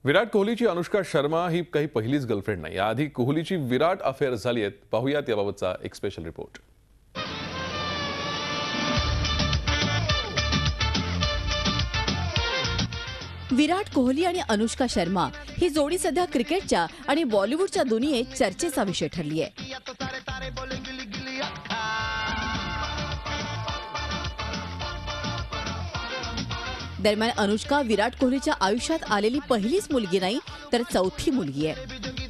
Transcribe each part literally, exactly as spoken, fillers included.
विराट कोहलीची अनुष्का शर्मा ही काही पहिलीच गर्लफ्रेंड नाही। याआधी कोहलीची विराट अफेअर झाली आहेत। पाहूयात याबाबतचा एक स्पेशल रिपोर्ट। विराट कोहली आणि अनुष्का शर्मा ही जोडी सध्या क्रिकेटच्या आणि बॉलिवूडच्या दुनियेत चर्चेचा विषय ठरली आहे। दरम्यान अनुष्का विराट कोहलीच्या आयुष्यात आलेली पहिलीच मुलगी नाही तर चौथी मुलगी आहे।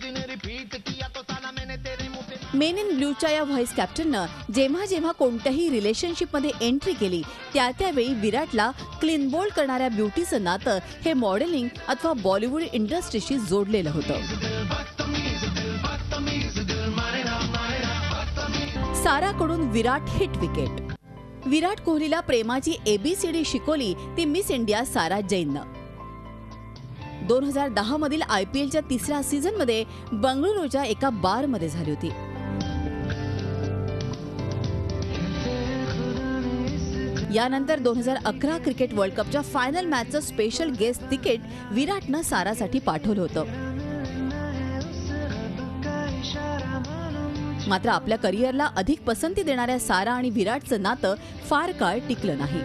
मेन इन ब्लूच्या या व्हाईस कॅप्टननं जेव्हा जेव्हा कोणत्याही रिलेशनशिपमध्ये एंट्री केली त्या त्यावेळी विराटला क्लीन बोल्ड करणाऱ्या ब्युटीचं नातं हे मॉडेलिंग अथवा बॉलिवूड इंडस्ट्रीशी जोडलेलं होतं। साराकडून विराट हिट विकेट। विराट कोहलीला प्रेमाची एबीसीडी शिकवली ती मिस इंडिया सारा जैननं। दोन हजार दहा मधील आयपीएलच्या तिसऱ्या सीझनमध्ये बंगळुरूच्या एका बारमध्ये झाली होती। यानंतर दोन हजार अकरा क्रिकेट वर्ल्ड कपच्या फायनल मॅचचं स्पेशल गेस्ट तिकीट विराटनं सारासाठी पाठवलं होतं। मात्र आपल्या करिअरला अधिक पसंती देणाऱ्या सारा आणि विराटचं नातं फार काळ टिकलं नाही।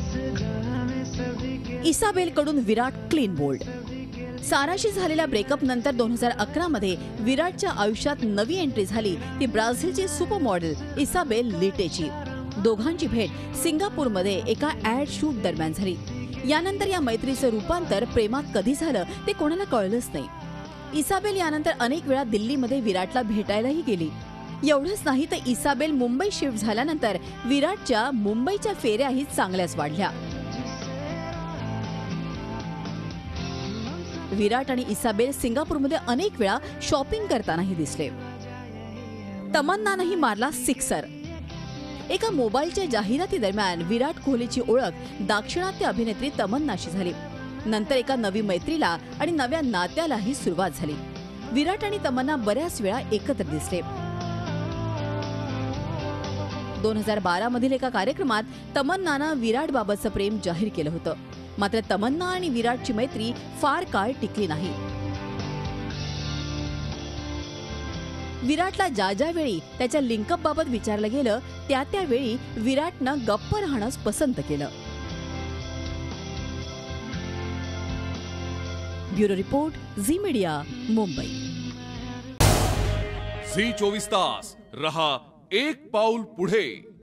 इसाबेलकडून विराट क्लीन बोल्ड। साराशी झालेल्या ब्रेकअप नंतर दोन हजार अकरा मध्ये विराटच्या आयुष्यात नवी एंट्री झाली ती ब्राझीलची सुपर मॉडेल इसाबेल लिटेची। दोघांची भेट सिंगापूरमध्ये एका ऍड शूट दरम्यान झाली। यानंतर या मैत्रीचं रूपांतर प्रेमात कधी झालं ते कोणाला कळलंच नाही। इसाबेल यानंतर अनेक वेळा दिल्लीमध्ये विराटला भेटायलाही गेली। एवढंच नाही तर इसाबेल मुंबई शिफ्ट झाल्यानंतर विराटच्या मुंबईच्या फेऱ्याही चांगल्याच वाढल्या। विराट आणि इसाबेल सिंगापूरमध्ये अनेक वेळा शॉपिंग करतानाही दिसले। तमन्नानंही मारला सिक्सर। एका मोबाईलच्या जाहिराती दरम्यान विराट कोहलीची ओळख दाक्षिणात्य अभिनेत्री तमन्नाशी झाली। नंतर एका नवी मैत्रीला आणि नव्या नात्यालाही सुरुवात झाली। विराट आणि तमन्ना बऱ्याच वेळा एकत्र दिसले। दोन हजार बारा मधील एका कार्यक्रमात तमन्नानं विराट बाबतचं प्रेम जाहीर केलं होतं। मात्र तमन्ना आणि विराटची मैत्री फार काळ टिकली नाही। विराटला ज्या ज्या वेळी त्याच्या लिंकअप बाबत विचारलं गेलं त्या त्यावेळी विराटनं गप्प राहणंच पसंत केलं। Bureau report, Zee media, Mumbai. Zee चोवीस तास रहा एक पाऊल पुढे।